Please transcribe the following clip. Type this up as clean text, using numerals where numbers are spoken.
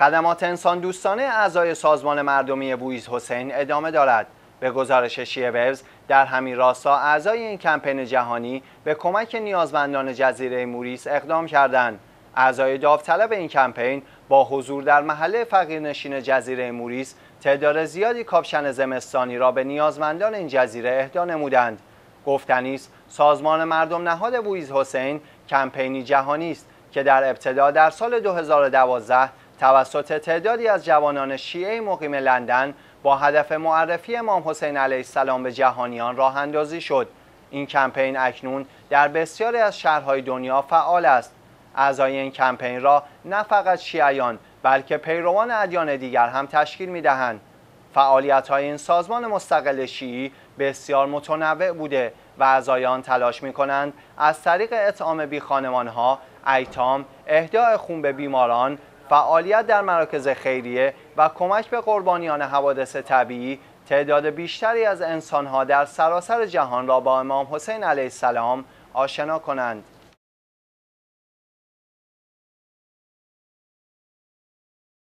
خدمات انسان دوستانه اعضای سازمان مردمی بوئیزحسین ادامه دارد. به گزارش شیعه وبز در همین راستا اعضای این کمپین جهانی به کمک نیازمندان جزیره موریس اقدام کردند. اعضای داوطلب این کمپین با حضور در محله فقیرنشین جزیره موریس تعداد زیادی کاپشن زمستانی را به نیازمندان این جزیره اهدا نمودند. گفتنی است سازمان مردم نهاد بوئیزحسین کمپینی جهانی است که در ابتدا در سال 2012 توسط تعدادی از جوانان شیعه مقیم لندن با هدف معرفی امام حسین علیه السلام به جهانیان راه اندازی شد. این کمپین اکنون در بسیاری از شهرهای دنیا فعال است. اعضای این کمپین را نه فقط شیعیان بلکه پیروان ادیان دیگر هم تشکیل می‌دهند. فعالیت‌های این سازمان مستقل شیعی بسیار متنوع بوده و اعضای آن تلاش می‌کنند از طریق اطعام بیخانمان‌ها، ایتام، اهداء خون به بیماران، فعالیت در مراکز خیریه و کمک به قربانیان حوادث طبیعی تعداد بیشتری از انسان‌ها در سراسر جهان را با امام حسین علیه السلام آشنا کنند.